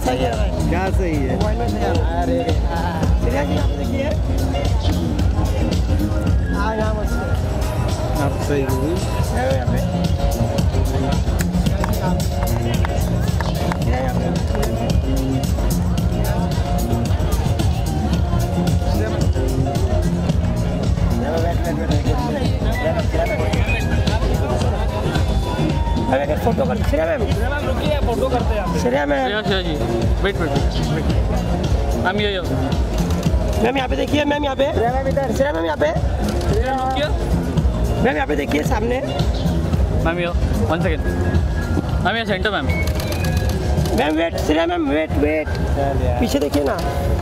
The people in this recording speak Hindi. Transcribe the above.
सही है भाई। क्या सही है? मोबाइल में सही है। अरे श्रेया जी आप देखिए। हाँ यहाँ मस्त है। आप सही हुई। यहाँ पे फोटो कर श्रेया मैम रुकिए फोटो करते हैं Shreya ma'am Shreya ji wait ma'am ये मैम यहाँ पे देखिए मैम यहाँ पे श्रेया मैम इधर श्रेया मैम यहाँ पे मैम यहाँ पे देखिए सामने मैम यो 1 सेकेंड मैम ये centre ma'am ma'am wait Shreya ma'am wait पीछे देखिए ना